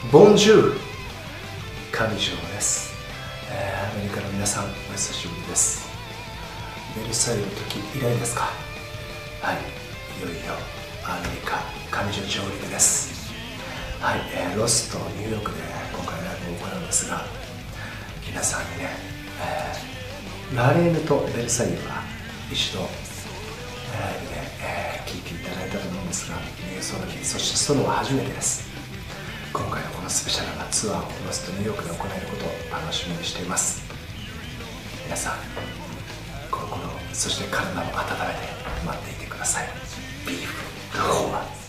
ボンジュール、上条です。アメリカの皆さん、お久しぶりです。ベルサイユの時以来ですか。はい、いよいよアメリカ上条上陸です。はい、ロスとニューヨークで今回ライブを行うんですが、皆さんにね、ラレーヌとベルサイユは一度ライブで、聴いていただいたと思うんですが、その日、そしてソロは初めてです。今回のこのスペシャルなツアーをロスとニューヨークで行えることを楽しみにしています。皆さん、心、そして体を温めて待っていてください。ビーフ、フォア